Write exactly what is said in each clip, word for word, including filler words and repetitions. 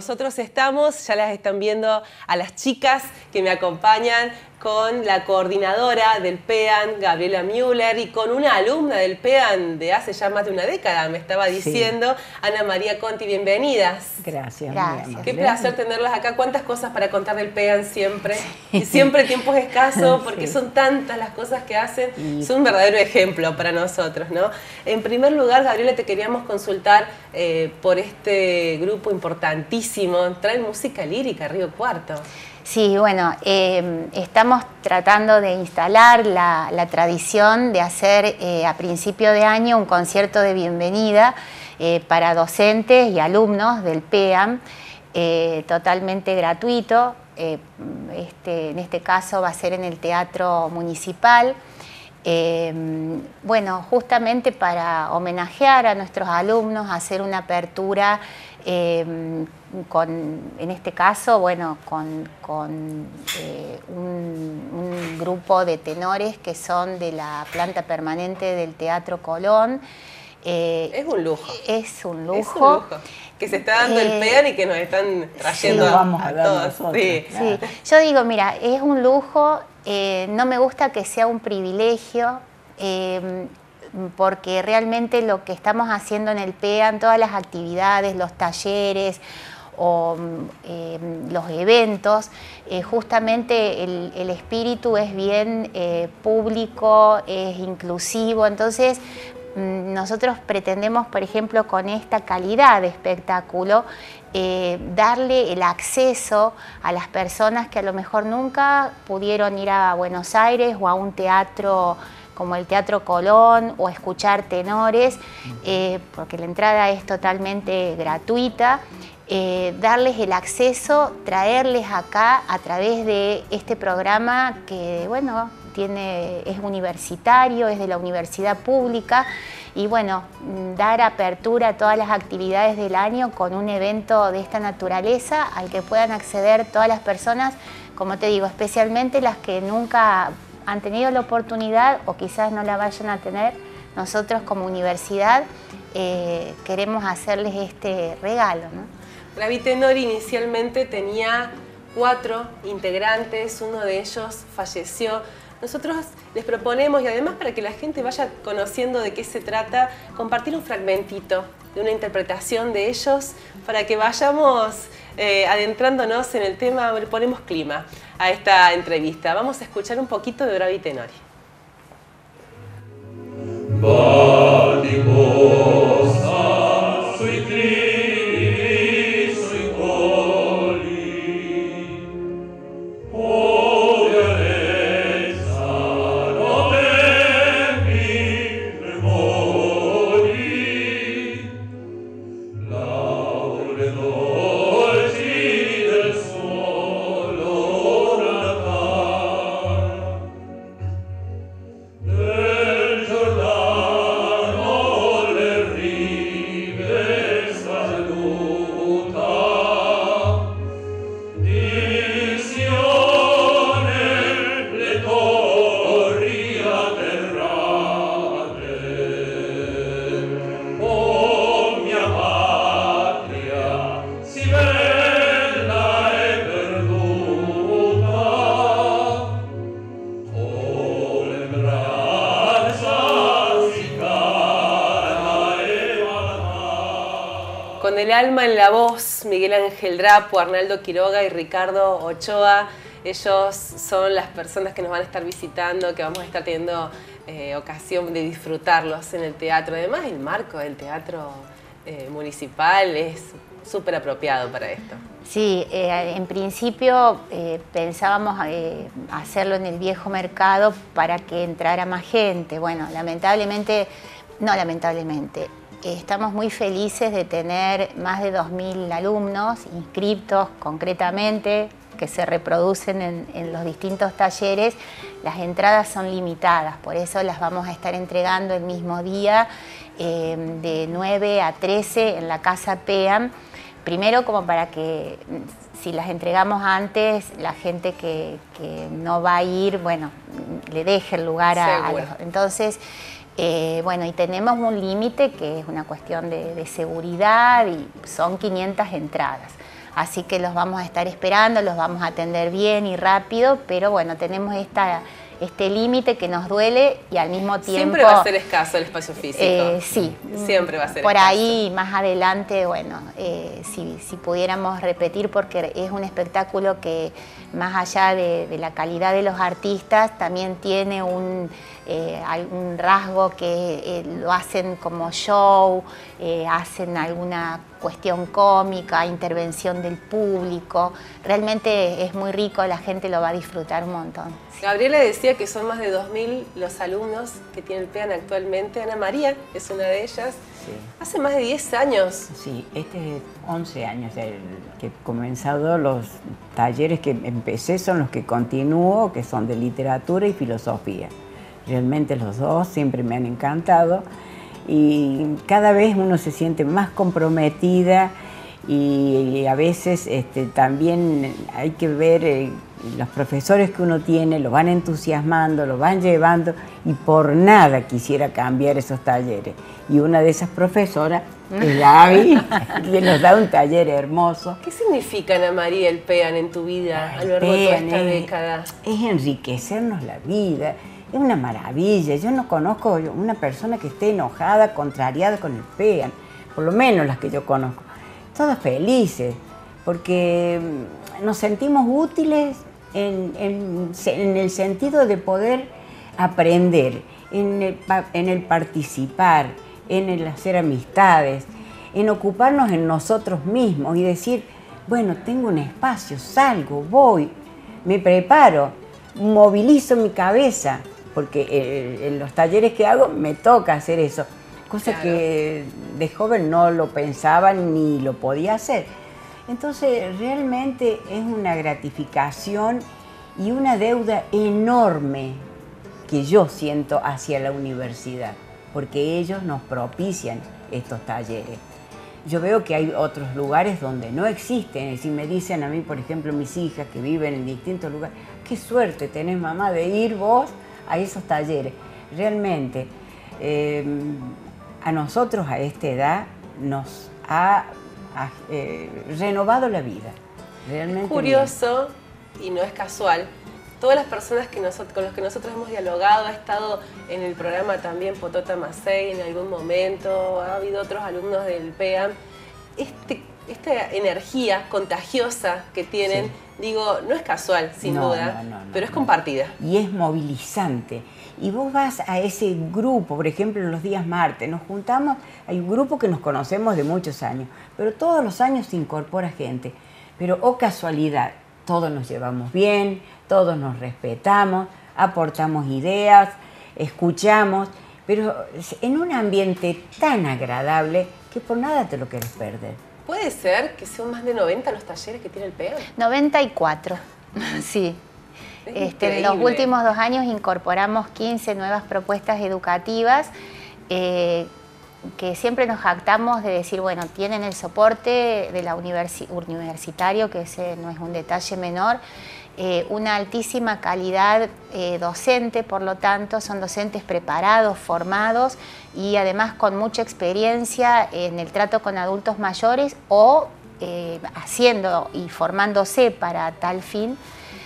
nosotros estamos, ya las están viendo a las chicas que me acompañan, con la coordinadora del PEAN, Gabriela Müller, y con una alumna del PEAN de hace ya más de una década, me estaba diciendo, sí. Ana María Conti, bienvenidas. Gracias. Gracias. Qué placer tenerlas acá. Cuántas cosas para contar del PEAN siempre. Sí. Y siempre el tiempo es escaso porque sí. son tantas las cosas que hacen. Y... es un verdadero ejemplo para nosotros, ¿no? En primer lugar, Gabriela, te queríamos consultar eh, por este grupo importantísimo. Traen música lírica, Río Cuarto. Sí, bueno, eh, estamos tratando de instalar la, la tradición de hacer eh, a principio de año un concierto de bienvenida eh, para docentes y alumnos del PEAN, eh, totalmente gratuito. Eh, este, en este caso va a ser en el Teatro Municipal. Eh, bueno, justamente para homenajear a nuestros alumnos, hacer una apertura eh, con, en este caso, bueno, con, con eh, un, un grupo de tenores que son de la planta permanente del Teatro Colón. Eh, es un lujo. Es un lujo. Es un lujo. Que se está dando eh, el PEAN y que nos están trayendo sí, a, vamos a, a todos. Sí. Sí. Yo digo, mira, es un lujo, eh, no me gusta que sea un privilegio, eh, porque realmente lo que estamos haciendo en el PEAN, todas las actividades, los talleres o eh, los eventos, eh, justamente el, el espíritu es bien eh, público, es inclusivo, entonces nosotros pretendemos, por ejemplo, con esta calidad de espectáculo, eh, darle el acceso a las personas que a lo mejor nunca pudieron ir a Buenos Aires o a un teatro como el Teatro Colón o escuchar tenores, eh, porque la entrada es totalmente gratuita. Eh, darles el acceso, traerles acá a través de este programa que, bueno, tiene, es universitario, es de la universidad pública y, bueno, dar apertura a todas las actividades del año con un evento de esta naturaleza al que puedan acceder todas las personas, como te digo, especialmente las que nunca han tenido la oportunidad o quizás no la vayan a tener. Nosotros como universidad eh, queremos hacerles este regalo, ¿no? Gravitenor inicialmente tenía cuatro integrantes, uno de ellos falleció. Nosotros les proponemos, y además para que la gente vaya conociendo de qué se trata, compartir un fragmentito de una interpretación de ellos para que vayamos eh, adentrándonos en el tema, le ponemos clima a esta entrevista. Vamos a escuchar un poquito de Gravitenor. Con el alma en la voz, Miguel Ángel Drapo, Arnaldo Quiroga y Ricardo Ochoa. Ellos son las personas que nos van a estar visitando, que vamos a estar teniendo eh, ocasión de disfrutarlos en el teatro. Además, el marco del teatro eh, municipal es súper apropiado para esto. Sí, eh, en principio eh, pensábamos eh, hacerlo en el viejo mercado para que entrara más gente. Bueno, lamentablemente, no lamentablemente, estamos muy felices de tener más de dos mil alumnos inscriptos concretamente, que se reproducen en, en los distintos talleres. Las entradas son limitadas, por eso las vamos a estar entregando el mismo día, eh, de nueve a trece en la Casa PEAN. Primero como para que, si las entregamos antes, la gente que, que no va a ir, bueno, le deje el lugar a, a los... Entonces, Eh, bueno, y tenemos un límite que es una cuestión de, de seguridad y son quinientas entradas. Así que los vamos a estar esperando, los vamos a atender bien y rápido, pero bueno, tenemos esta, este límite que nos duele y al mismo tiempo... Siempre va a ser escaso el espacio físico. Eh, sí. Siempre va a ser Por escaso. ahí, más adelante, bueno, eh, si, si pudiéramos repetir, porque es un espectáculo que más allá de, de la calidad de los artistas, también tiene un... Eh, algún rasgo que eh, lo hacen como show, eh, hacen alguna cuestión cómica, intervención del público. Realmente es muy rico, la gente lo va a disfrutar un montón. Sí. Gabriela decía que son más de dos mil los alumnos que tiene el PEAN actualmente. Ana María es una de ellas. Sí. Hace más de diez años. Sí, este es once años el que he comenzado. Los talleres que empecé son los que continúo, que son de literatura y filosofía. Realmente los dos siempre me han encantado y cada vez uno se siente más comprometida y a veces este, también hay que ver eh, los profesores que uno tiene, lo van entusiasmando, lo van llevando y por nada quisiera cambiar esos talleres. Y una de esas profesoras es Gaby, que nos da un taller hermoso. ¿Qué significa, Ana María, el PEAN en tu vida a lo largo de toda esta es, década? Es enriquecernos la vida. Es una maravilla. Yo no conozco una persona que esté enojada, contrariada con el PEAN, por lo menos las que yo conozco. Todas felices, porque nos sentimos útiles en, en, en el sentido de poder aprender, en el, en el participar, en el hacer amistades, en ocuparnos en nosotros mismos y decir, bueno, tengo un espacio, salgo, voy, me preparo, movilizo mi cabeza, porque en los talleres que hago me toca hacer eso, cosa claro. que de joven no lo pensaba ni lo podía hacer. Entonces realmente es una gratificación y una deuda enorme que yo siento hacia la universidad, porque ellos nos propician estos talleres. Yo veo que hay otros lugares donde no existen, si me dicen a mí, por ejemplo, mis hijas que viven en distintos lugares, qué suerte tenés, mamá, de ir vos a esos talleres. Realmente, eh, a nosotros a esta edad nos ha, ha eh, renovado la vida. Realmente. Es curioso, bien. Y no es casual, todas las personas que nosotros, con las que nosotros hemos dialogado, ha estado en el programa también Potota Macei en algún momento, ha habido otros alumnos del PEAN, este, esta energía contagiosa que tienen, sí. digo, no es casual, sin no, duda, no, no, no, pero es no. compartida. Y es movilizante. Y vos vas a ese grupo, por ejemplo, en los días martes, nos juntamos, hay un grupo que nos conocemos de muchos años, pero todos los años se incorpora gente. Pero, oh casualidad, todos nos llevamos bien, todos nos respetamos, aportamos ideas, escuchamos, pero en un ambiente tan agradable que por nada te lo querés perder. ¿Puede ser que son más de noventa los talleres que tiene el PEAN? noventa y cuatro, sí. Este, en los últimos dos años incorporamos quince nuevas propuestas educativas eh, que siempre nos jactamos de decir, bueno, tienen el soporte de la universi universitario, que ese no es un detalle menor, eh, una altísima calidad eh, docente, por lo tanto son docentes preparados, formados y además con mucha experiencia en el trato con adultos mayores o eh, haciendo y formándose para tal fin.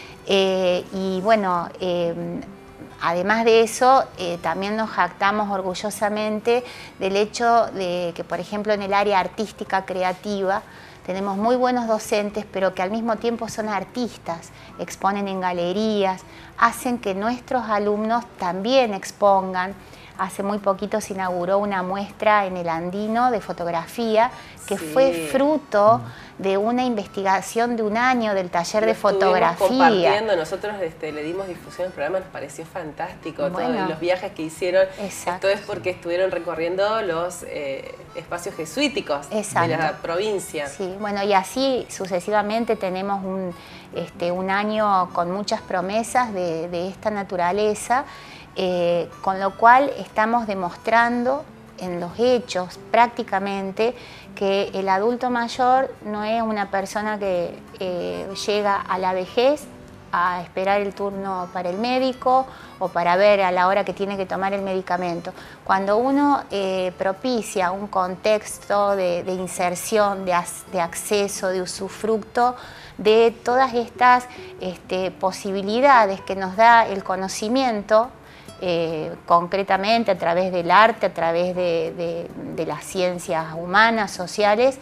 Eh, y bueno, eh, además de eso, eh, también nos jactamos orgullosamente del hecho de que, por ejemplo, en el área artística creativa, tenemos muy buenos docentes, pero que al mismo tiempo son artistas, exponen en galerías, hacen que nuestros alumnos también expongan. Hace muy poquito se inauguró una muestra en el Andino de fotografía que sí. fue fruto de una investigación de un año del taller Lo de fotografía. Compartiendo, nosotros este, le dimos difusión al programa, nos pareció fantástico. Bueno, todo, los viajes que hicieron, exacto. Esto es porque estuvieron recorriendo los eh, espacios jesuíticos exacto. de la provincia. Sí, bueno, y así sucesivamente tenemos un, este, un año con muchas promesas de, de esta naturaleza. Eh, con lo cual estamos demostrando en los hechos prácticamente que el adulto mayor no es una persona que eh, llega a la vejez a esperar el turno para el médico o para ver a la hora que tiene que tomar el medicamento. Cuando uno eh, propicia un contexto de, de inserción, de, de acceso, de usufructo de todas estas este, posibilidades que nos da el conocimiento, Eh, concretamente a través del arte, a través de, de, de las ciencias humanas, sociales,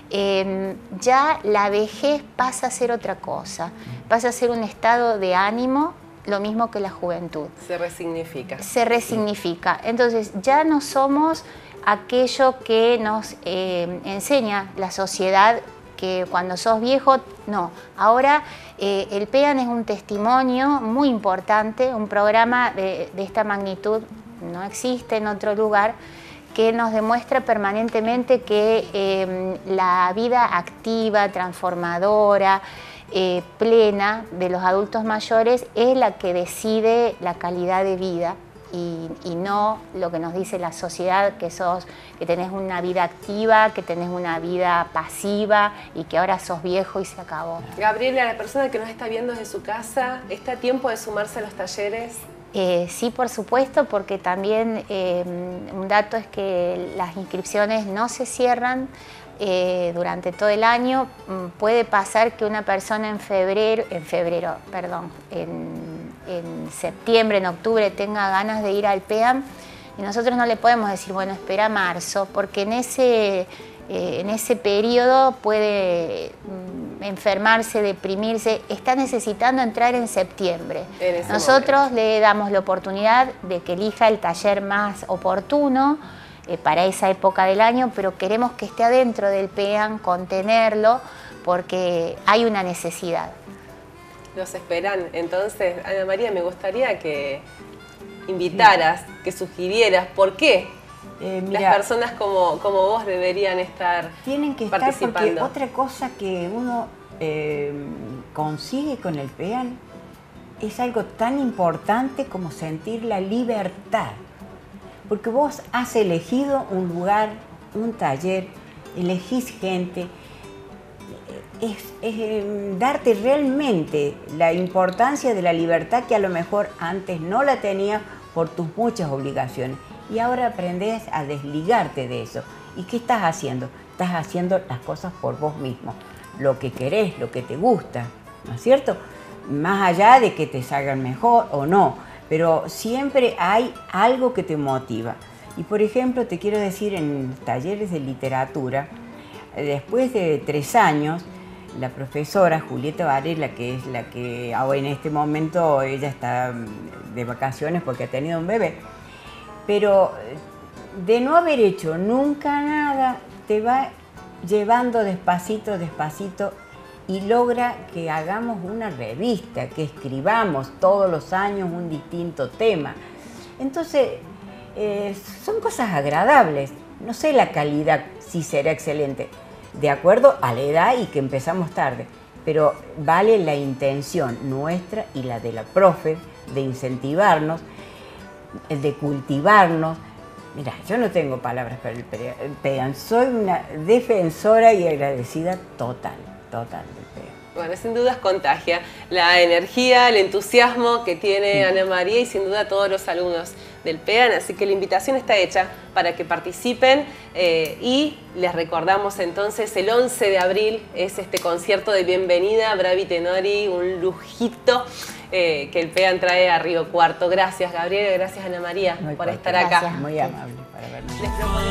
eh, ya la vejez pasa a ser otra cosa, pasa a ser un estado de ánimo, lo mismo que la juventud. Se resignifica. Se resignifica. Entonces ya no somos aquello que nos eh, enseña la sociedad, que cuando sos viejo, no. Ahora eh, el PEAN es un testimonio muy importante, un programa de, de esta magnitud no existe en otro lugar, que nos demuestra permanentemente que eh, la vida activa, transformadora, eh, plena de los adultos mayores es la que decide la calidad de vida. Y, y no lo que nos dice la sociedad, que sos, que tenés una vida activa, que tenés una vida pasiva y que ahora sos viejo y se acabó. Gabriela, la persona que nos está viendo desde su casa, ¿está a tiempo de sumarse a los talleres? Eh, sí, por supuesto, porque también eh, un dato es que las inscripciones no se cierran eh, durante todo el año. Puede pasar que una persona en febrero, en febrero, perdón, en en septiembre, en octubre, tenga ganas de ir al PEAN y nosotros no le podemos decir, bueno, espera marzo, porque en ese, eh, en ese periodo puede mm, enfermarse, deprimirse, está necesitando entrar en septiembre. En nosotros momento le damos la oportunidad de que elija el taller más oportuno eh, para esa época del año, pero queremos que esté adentro del PEAN, contenerlo, porque hay una necesidad. Los esperan. Entonces, Ana María, me gustaría que invitaras, que sugirieras por qué eh, mira, las personas como, como vos deberían estar tienen que participando. Estar porque otra cosa que uno eh, consigue con el PEAN es algo tan importante como sentir la libertad. Porque vos has elegido un lugar, un taller, elegís gente. Es, es eh, darte realmente la importancia de la libertad que a lo mejor antes no la tenías por tus muchas obligaciones. Y ahora aprendes a desligarte de eso. ¿Y qué estás haciendo? Estás haciendo las cosas por vos mismo. Lo que querés, lo que te gusta, ¿no es cierto? Más allá de que te salgan mejor o no. Pero siempre hay algo que te motiva. Y por ejemplo, te quiero decir, en talleres de literatura, después de tres años, la profesora Julieta Varela, que es la que ahora en este momento ella está de vacaciones porque ha tenido un bebé, pero de no haber hecho nunca nada, te va llevando despacito, despacito y logra que hagamos una revista, que escribamos todos los años un distinto tema. Entonces, eh, son cosas agradables. No sé la calidad si será excelente, de acuerdo a la edad y que empezamos tarde, pero vale la intención nuestra y la de la profe de incentivarnos, de cultivarnos. Mira, yo no tengo palabras para el PEAN, soy una defensora y agradecida total, total del PEAN. Bueno, sin dudas contagia la energía, el entusiasmo que tiene Ana María y sin duda todos los alumnos del PEAN, así que la invitación está hecha para que participen eh, y les recordamos entonces el once de abril es este concierto de bienvenida a Bravi Tenori, un lujito eh, que el PEAN trae a Río Cuarto. Gracias Gabriela, gracias Ana María Muy por corto. estar acá. Gracias. Muy amable para vernos.